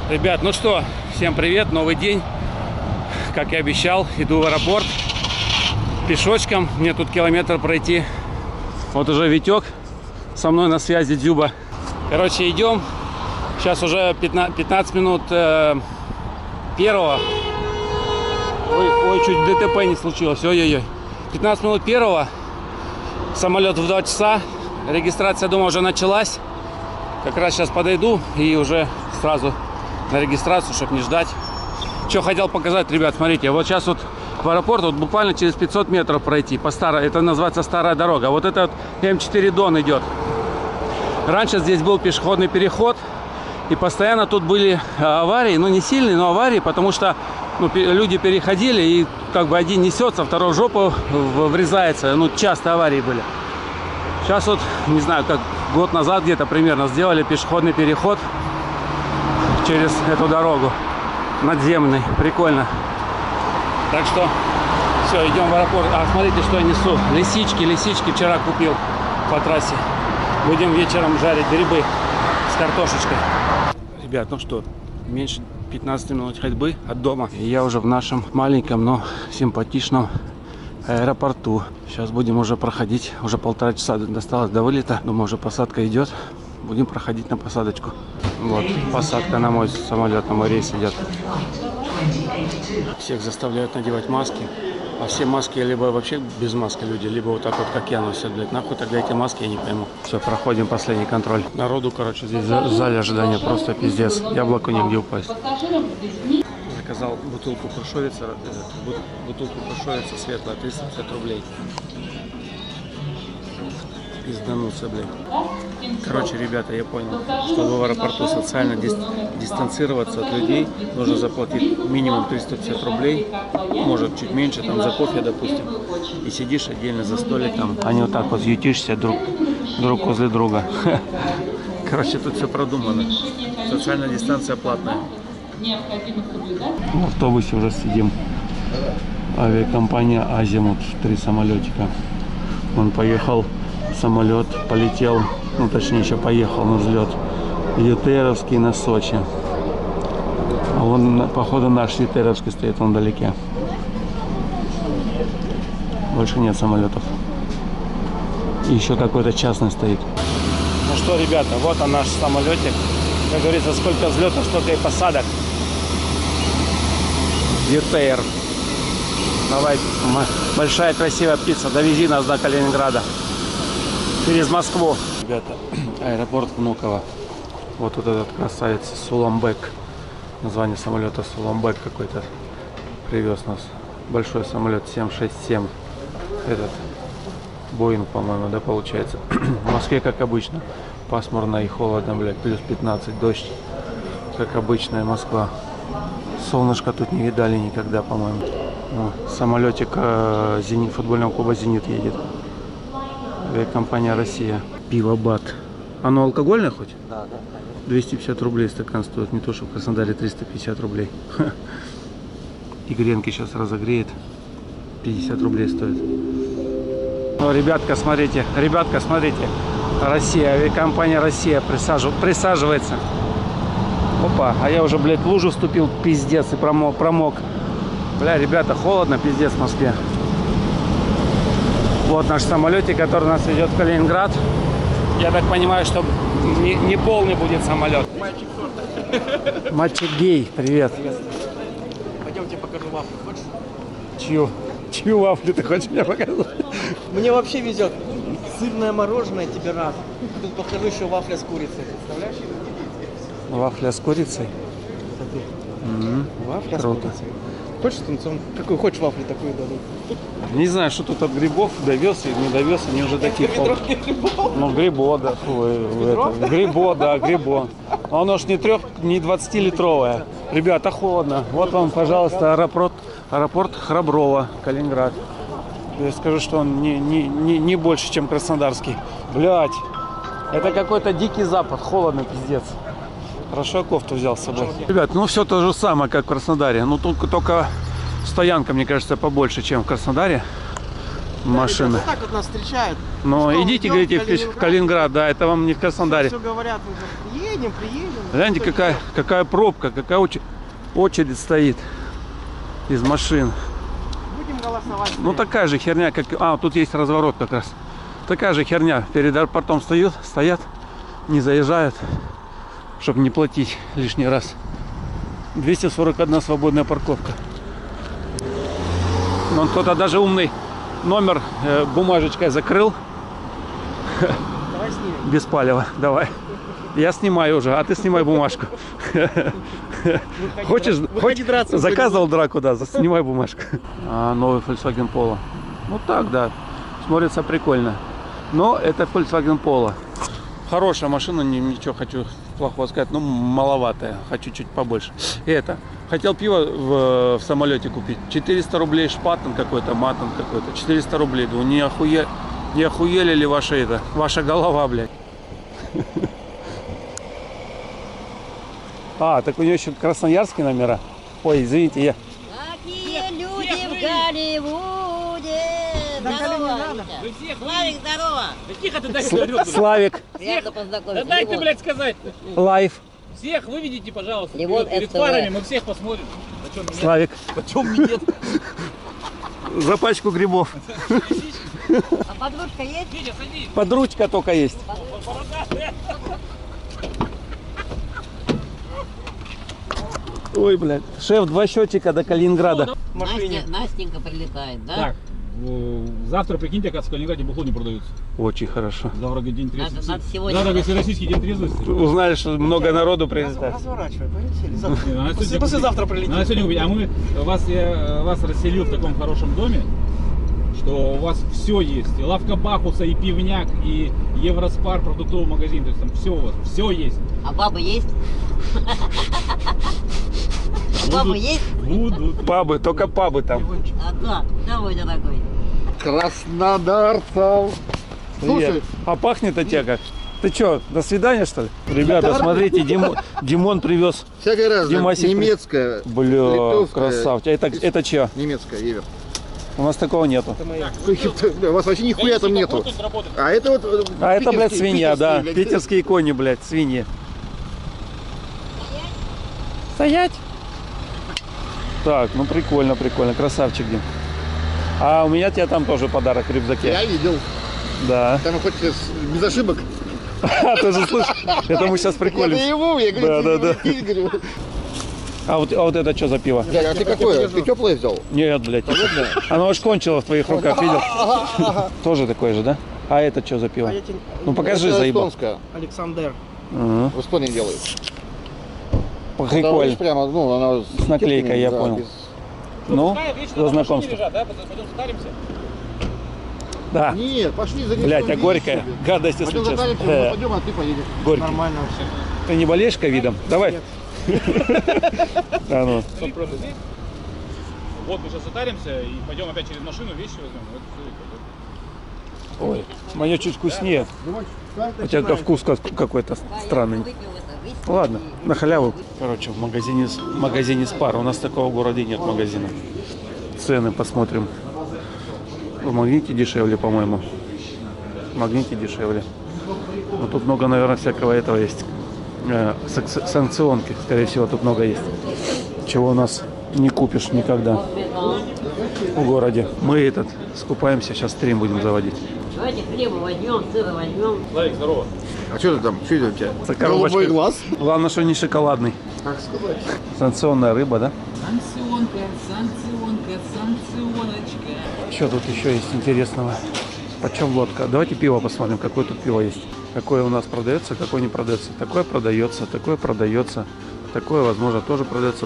Ребят, ну что, всем привет, новый день. Как и обещал, иду в аэропорт пешочком. Мне тут километр пройти. Вот уже Витек со мной на связи, Дзюба. Короче, идем. Сейчас уже 15 минут первого. Ой, чуть ДТП не случилось. Ой-ой-ой. 15 минут первого. Самолет в 2 часа. Регистрация, думаю, уже началась. Как раз сейчас подойду и уже сразу на регистрацию, чтобы не ждать. Что хотел показать, ребят, смотрите. Вот сейчас вот в аэропорт вот буквально через 500 метров пройти. По старой, это называется старая дорога. Вот этот М4 Дон идет. Раньше здесь был пешеходный переход. И постоянно тут были аварии. Ну, не сильные, но аварии. Потому что люди переходили. И как бы один несется, второй в жопу врезается. Ну, часто аварии были. Сейчас вот, не знаю, как год назад где-то примерно сделали пешеходный переход через эту дорогу. Надземный. Прикольно. Так что все, идем в аэропорт. А смотрите, что я несу. Лисички вчера купил по трассе. Будем вечером жарить грибы с картошечкой. Ребят, ну что, меньше 15 минут ходьбы от дома. И я уже в нашем маленьком, но симпатичном аэропорту. Сейчас будем уже проходить. Уже 1,5 часа досталось до вылета. Думаю, уже посадка идет. Будем проходить на посадочку. Вот, посадка на мой самолет, на мой рейс идет. Всех заставляют надевать маски. А все маски либо вообще без маски люди, либо вот так вот, как я, носят, блядь. Нахуй тогда эти маски, я не пойму. Все, проходим последний контроль. Народу, короче, здесь в зале ожидания просто пиздец. Яблоку негде упасть. Заказал бутылку крушовица, светлая, 350 рублей. Пиздануться, блядь. Короче, ребята, я понял, чтобы в аэропорту социально дистанцироваться от людей, нужно заплатить минимум 350 рублей, может чуть меньше, там за кофе, допустим, и сидишь отдельно за столиком, а не вот так вот ютишься друг возле друга. Короче, тут все продумано. Социальная дистанция платная. В автобусе уже сидим. Авиакомпания Азимут, 3 самолетика. Он поехал. Самолет полетел, ну точнее еще поехал на взлет ЮТРовский на Сочи. А вон, походу, наш ЮТРовский стоит вон вдалеке. Больше нет самолетов. И еще какой-то частный стоит. Ну что, ребята, вот он наш самолетик. Как говорится, сколько взлетов, столько и посадок. ЮТР. Давай, большая красивая птица, довези нас до Калининграда. Через Москву. Ребята, аэропорт Внуково. Вот этот красавец Суламбек. Название самолета Суламбек какой-то привез нас. Большой самолет 767. Этот Боинг, по-моему, да, получается. В Москве, как обычно, пасмурно и холодно, блядь, плюс 15, дождь. Как обычная Москва. Солнышко тут не видали никогда, по-моему. Самолетик футбольного клуба «Зенит» едет. Компания «Россия». Пиво БАТ. Оно алкогольное хоть? Да, да. 250 рублей стакан стоит. Не то, что в Краснодаре 350 рублей. И гренки сейчас разогреет. 50 рублей стоит. Ну, ребятка, смотрите. Россия. Авиакомпания «Россия» присаживается. Опа. А я уже, блядь, в лужу вступил. Пиздец. И промок. Бля, ребята, холодно, пиздец, в Москве. Вот наш самолетик, который нас ведет в Калининград. Я так понимаю, что не полный будет самолет. Мальчик гей, привет. Пойдем, тебе покажу вафлю. Хочешь? Чью вафлю ты хочешь мне показать? Мне вообще везет. Сырное мороженое тебе рад. Тут покажу еще вафля с курицей. Представляешь? Вафля с курицей? Вафля круто. С курицей. Хочешь тунцом? Какую хочешь вафлю, такую дадут. Не знаю, что тут от грибов довез и не довез, они уже такие. Ну, грибо, да. Грибо, да, грибо. Оно ж не 20-литровое. Ребята, холодно. Вот вам, пожалуйста, аэропорт Храброво, Калининград. Я скажу, что он не больше, чем краснодарский. Блять, это какой-то дикий запад, холодно, пиздец. Хорошо, кофту взял с собой. Ребят, ну все то же самое, как в Краснодаре. Ну только стоянка, мне кажется, побольше, чем в Краснодаре. машины. Вот так вот нас встречают. Но Что, идите, идем говорите, в в Калининград, да, это вам не в Краснодаре. Все говорят, уже приедем. Гляньте, какая пробка, какая очередь стоит из машин. Будем голосовать. Ну такая же херня, как... А, тут есть разворот как раз. Такая же херня. Перед аэропортом стоят, не заезжают, чтобы не платить лишний раз. 241 свободная парковка. Вон кто-то даже умный номер бумажечкой закрыл. Давай снимем. Без палева. Давай. Я снимаю уже, а ты снимай бумажку. Хочешь драться? Заказывал драку, да, снимай бумажку. Новый Volkswagen Polo. Ну так, да. Смотрится прикольно. Но это Volkswagen Polo. Хорошая машина, ничего хочу плохого сказать, но маловатая. Хочу чуть побольше. Это. Хотел пиво в самолете купить. 400 рублей шпатон какой-то, матон какой-то. 400 рублей. Думаю, не охуели ли ваша голова, блядь? А, так у нее еще красноярские номера. Ой, извините, я... Какие люди в Голливуде! Здорово, Витя. Славик, здорово! Да тихо ты, дай говорю. Славик, Приятно Да познакомиться. дай ты, Левон. блядь, сказать-то. лайф, Всех выведите, пожалуйста, Левон перед СТВ. фарами, мы всех посмотрим. Почем минет? Славик. Почем минет? За пачку грибов. А подружка есть? Витя, садись. Подручка только есть. Ой, блядь. Шеф, 2 счетчика до Калининграда. В машине. Настенька прилетает, да? Так, завтра, прикиньте, как в Калининграде бухло не продаются. Очень хорошо. Завтра день трезвости. Надо сегодня- Завтра, если российский день трезвости. Узнали, что много народу прилетает. Разворачивай, полетели. Завтра. Надо сегодня Послезавтра купить. прилетим. Надо сегодня купить. А я вас расселил в таком хорошем доме, что у вас все есть. И лавка Бахуса, и пивняк, и Евроспар, продуктовый магазин. То есть там все у вас, все есть. А бабы есть? А бабы есть? Будут. Пабы, только пабы там. А да, мой дорогой. Краснодарцев. Привет. А пахнет от тебя как? Ты что, до свидания, что ли? Ребята, смотрите, Димон привез. Всякое разное. Димасик. Немецкая. Бля, литовская, красавчик. Это чья? Немецкая, Евер. У нас такого нету. У вас вообще нихуя там нету. А это вот... А это, блядь, питерские, свинья, да. блядь. Питерские кони, блядь, свиньи. Стоять. Так, ну прикольно, прикольно. Красавчик, Дим. А у меня тебе там тоже подарок в рюкзаке. Я видел. Да. Там хоть без ошибок. А, ты же слышишь? Это мы сейчас Я приколимся. его, я говорю, Да. ты, говорю. А вот это что за пиво? Дядя, а ты какое? Ты теплое взял? Нет, блядь. Оно аж кончило в твоих руках, видел? Тоже такое же, да? А это что за пиво? А я тебе- Ну покажи, Это заебал. эстонская. Александр. Ага. В Эстонии делают. Там, Прикольно. видишь, прямо, ну, она С наклейкой, я да, понял. без- Ну, Пускай вещи за на машине знакомство. лежат, да? Пойдем затаримся. Да. Нет, пошли за Блядь, а горькая. Гадость, если Пойдем честно. затаримся, мы пойдем, а ты поедешь. Горький. Нормально вообще. Ты не болеешь ковидом? Давай. А ну. Стоп, просто здесь. Вот мы сейчас затаримся и пойдем опять через машину, вещи возьмем. Вот всё, Ой, мое чуть вкуснее. У тебя вкус какой-то странный. Выпил это, Ладно, на халяву. Короче, в магазине Спар. У нас такого в городе нет магазина. Цены посмотрим. В Магните дешевле, по-моему. В Магните дешевле. Но тут много, наверное, всякого этого есть. Санкционки, скорее всего, тут много есть. Чего у нас не купишь никогда в городе. Мы скупаемся, сейчас стрим будем заводить. Давайте хлеба возьмем, сыра возьмем. Славик, здорово. А что ты там? Что это у тебя? За коробочкой. Голубой глаз? Главное, что не шоколадный. Как сказать? Санкционная рыба, да? Санкционка, санкционочка. Что тут еще есть интересного? Почем лодка? Давайте пиво посмотрим, какое тут пиво есть. Какое у нас продается, какое не продается. Такое продается, такое продается. Такое, возможно, тоже продается.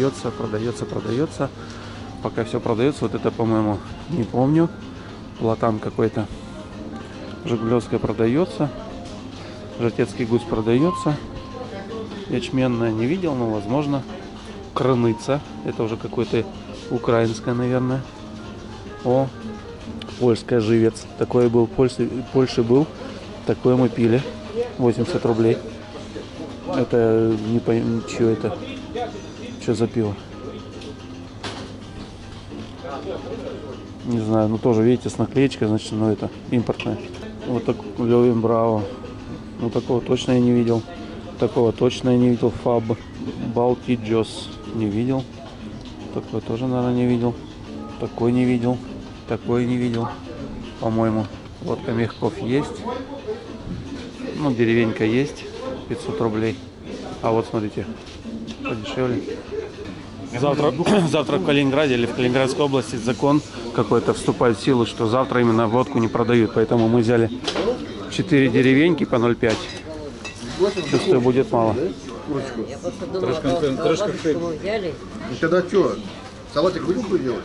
Пока все продается. Вот это, по-моему, не помню. Платан какой-то. Жигулевская продается. Жатецкий гусь продается. Ячменная не видел, но возможно. Крыныца. Это уже какое-то украинское, наверное. О, польская живец. Такой был в Польше был. Такое мы пили. 80 рублей. Это не пойму, что это. Что за пиво? Не знаю, ну тоже, видите, с наклеечкой, значит, ну это импортное. Вот так Левин Браво. Ну такого точно я не видел. Такого точно я не видел. Фаб. Балти Джос. Не видел. Такой тоже, наверное, не видел. Такой не видел. Такой не видел. По-моему. Водка Мягков есть. Ну, деревенька есть. 500 рублей. А вот смотрите. Подешевле. Завтра в Калининграде или в Калининградской области закон какой-то вступает в силу, что завтра именно водку не продают. Поэтому мы взяли 4 деревеньки по 0,5. Чувствую, будет мало. Я просто думал, что мы взяли. Ну тогда что? Салатик будем делать?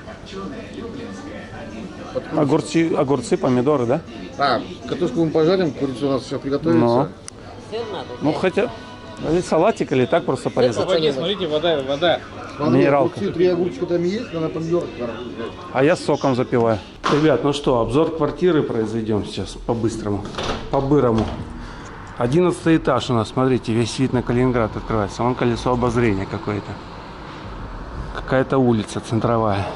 Огурцы, помидоры, да? А, картошку мы пожарим, курицу у нас сейчас приготовится. Но. Все надо. Ну хотя салатик или так просто порезать. Смотрите, вода. Смотри, Минералка. огурцы, 3 огурчика там есть, надо помидоры. А я соком запиваю. Ребят, ну что, обзор квартиры произведем сейчас по-быстрому, по-бырому. 11 этаж у нас, смотрите, весь вид на Калининград открывается. Вон колесо обозрения какое-то. Какая-то улица центровая.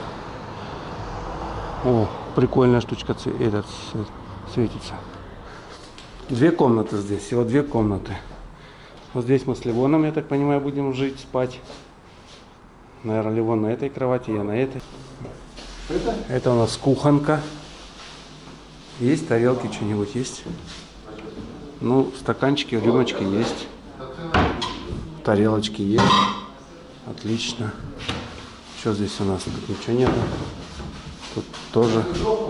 О, прикольная штучка светится. 2 комнаты здесь, всего 2 комнаты. Вот здесь мы с Ливоном, я так понимаю, будем жить, спать. Наверное, Ливон на этой кровати, я на этой. Это у нас кухонка. Есть тарелки, что-нибудь есть? Ну, стаканчики, рюмочки есть. Тарелочки есть. Отлично. Что здесь у нас? Тут ничего нет. Тут тоже.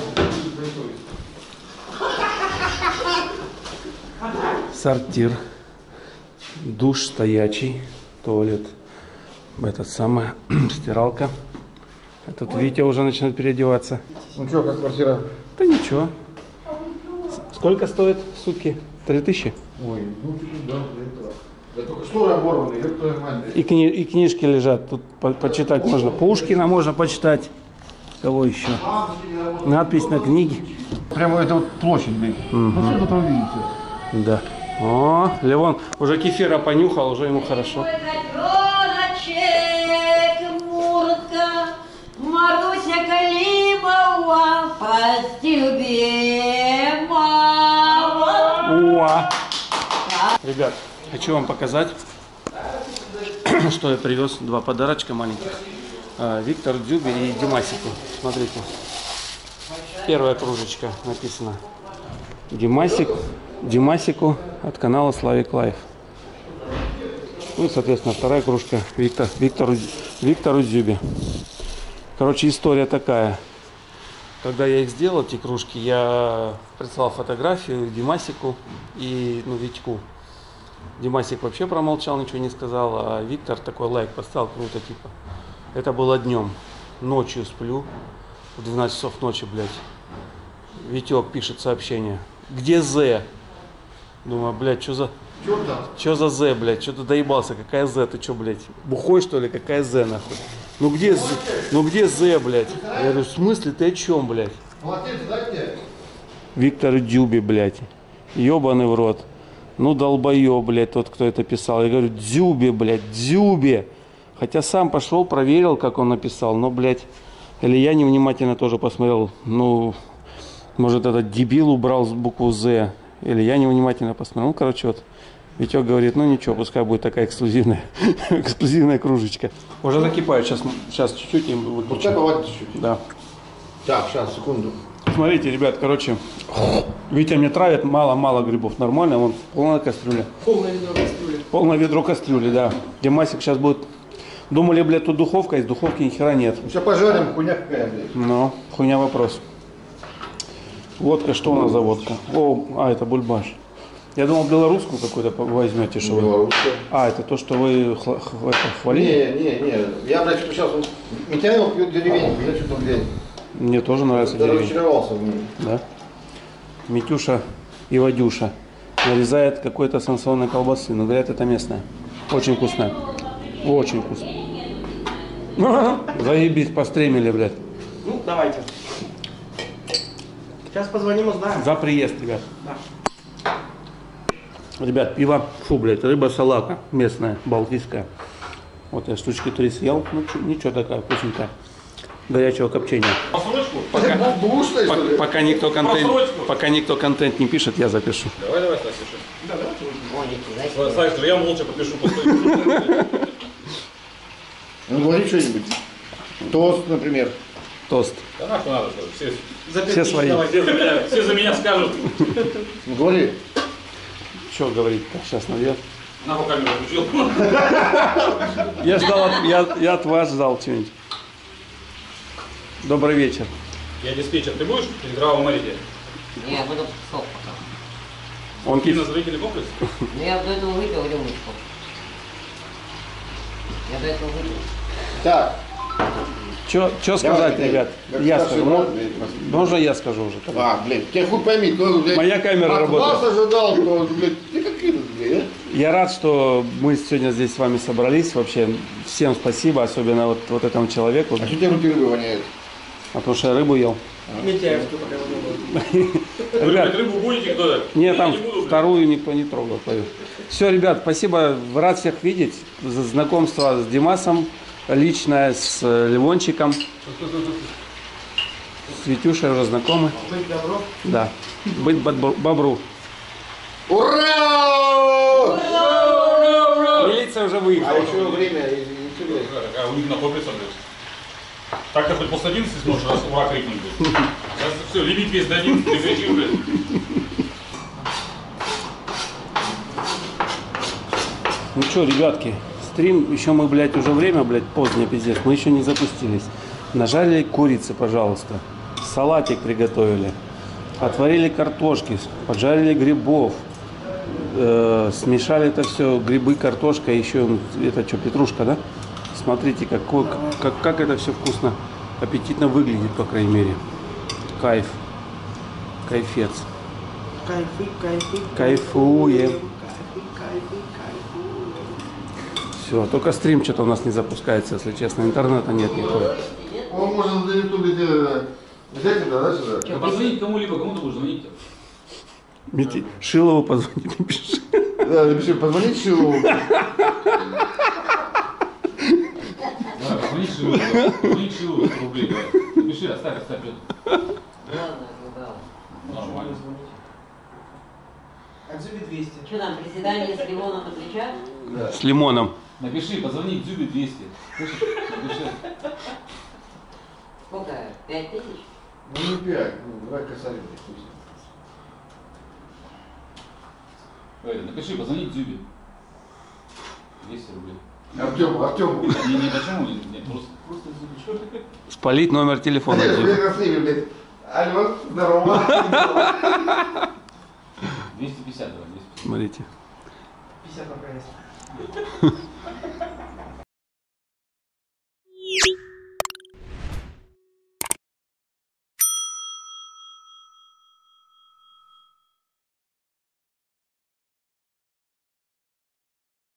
Сортир. Душ стоячий. Туалет. Этот самый. Стиралка. Тут Витя уже начинает переодеваться. Ну что, как квартира? Да ничего. Сколько стоит в сутки? 3000? Ой, ну да, да только шторы оборванные, как твоя мать. И книжки лежат. Тут почитать можно. Пушкина можно почитать. Кого еще? Надпись на книге. Прямо это вот площадь, блин. Вот что вы там видите? Да. О, Левон уже кефира понюхал, уже ему хорошо. Маруся Калимова, прости, любимого. О! Ребят, хочу вам показать, что я привез. 2 подарочка маленьких. Виктору Дзюбе и Димасику. Смотрите. Первая кружечка написано. Димасику от канала Славик Лайф. Ну и, соответственно, вторая кружка Виктору Дзюбе. Короче, история такая. Когда я их сделал, эти кружки, я прислал фотографию Димасику и Витьку. Димасик вообще промолчал, ничего не сказал, а Виктор такой лайк поставил, круто, типа. Это было днем. Ночью сплю, в 12 часов ночи, блядь. Витек пишет сообщение. Где З? Думаю, блядь, что за З, блядь? Что ты доебался? Какая З? Ты что, блядь? Бухой, что ли? Какая З, нахуй? Ну где З, блядь? Я говорю, в смысле, ты о чем, блядь? Виктор Дзюбе, блядь. Ёбаный в рот. Ну долбоёб, блядь, тот, кто это писал. Я говорю, Дзюбе, блядь, Дзюбе. Хотя сам пошел, проверил, как он написал. Но, блядь, или я невнимательно тоже посмотрел. Ну, может, этот дебил убрал букву З. Или я невнимательно посмотрел. Ну, короче, вот. Витек говорит, ну ничего, пускай будет такая эксклюзивная кружечка. Уже закипает, сейчас чуть-чуть и выключу. Пускай повадит чуть-чуть. Да. Так, сейчас, секунду. Смотрите, ребят, короче, Витя мне травит, мало грибов, нормально, вон полная кастрюля. Полное ведро кастрюли. Полное ведро кастрюли, да. Димасик сейчас будет... Думали, блядь, тут духовка, из духовки ни хера нет. Сейчас пожарим, хуйня какая, блядь. Ну, хуйня вопрос. Водка, что у нас за водка? О, это бульбаш. Я думал, белорусскую какую-то возьмете, что вы. Белорусская. А, это то, что вы хвалили? Не. Я, блядь, что сейчас вот Митяев пьет деревеньку, я что-то, блядь. Мне тоже нравится Даже деревень. разочаровался в ней. Да? Митюша и Вадюша нарезает какой-то санкционной колбасы. Но говорят, это местная. Очень вкусная. Очень вкусно. Заебись, постремили, блядь. Ну, давайте. Сейчас позвоним, узнаем. За приезд, ребят. Да. Ребят, пиво, блядь, рыба салака местная, балтийская. Вот я штучки 3 съел, ну ничего, такая вкусненькая. горячего копчения. Просрочку? Бушный, что ли? Пока никто контент не пишет, я запишу. Давай, Стас, пиши. Можете, знаете, Стас, я молча подпишу. Ну, говори что-нибудь. Тост, например. Тост. Да нахуй надо, все, Все свои. все за меня скажут. Ну, говори. Что говорить? Так, сейчас наверх. Нахуй камеру включил. Я ждал, я от вас ждал что-нибудь. Добрый вечер. Я диспетчер, ты будешь? Или дрова морите? не, я буду сок пока. Он Кинозрительный комплекс? Ну, я до этого выпил рюмочку. Я до этого выпил. Так. Что сказать, Давай, ребят? как Я старший скажу. брат, блядь, Можно я скажу уже? А, блин, тебя хуй пойми, кто, блядь, Моя камера от работает. вас ожидал, кто, блядь, ты как этот, блядь, Я рад, что мы сегодня здесь с вами собрались. Вообще, всем спасибо, особенно вот этому человеку. а? А что тебе руки рыбы воняют? Потому что я рыбу ел. Митяевскую пока не было. Ребят, Рыбу будете кто-то? нет, там Я не буду, вторую никто не трогал. Все, ребят, спасибо. Рад всех видеть. За знакомство с Димасом, личное с Ливончиком. С Витюшей уже знакомы. Быть добро. Да. Быть бобру. Ура! Милиция уже выехала. А еще время, извините, А у них накопится, блядь. Так-то хоть после 11 сможешь раз ура крикнуть, блядь. Сейчас все, лимит весь до 11, ты кричишь, блядь. Ну что, ребятки, стрим, еще мы, блядь, уже время, блядь, позднее, пиздец, мы еще не запустились. Нажарили курицы, пожалуйста, салатик приготовили, отварили картошки, поджарили грибов, смешали это все, грибы, картошка, еще, это что, петрушка, да? Смотрите, как это все вкусно, аппетитно выглядит, по крайней мере. Кайф, кайфец. Кайфуем. Все, только стрим что-то у нас не запускается, если честно. Интернета нет никакого. Он может на ютубе взять это, да, сюда? Позвонить кому-либо, кому ты будешь звонить? Шилову позвони, напиши. Да, напиши, позвонить Шилову. Да, позвонить Шилу, 100 рублей, давай. Напиши, оставь. Ладно, ну да. Нормально. А Дзюби 200. Что там, приседание с лимоном на плечах? С лимоном. Напиши, позвони Дзюбе 200. Слышишь? Напиши. Сколько? 5000? Ну, не 5, ну, давай косарь. Напиши, позвони Дзюбе. 200 рублей. Артему. Не почему? Нет, просто Дзюбе. Спалить номер телефона. Блядь, на сливе, блядь. Алло, здорово. 250, давай, 250. Смотрите. 50 на проезд.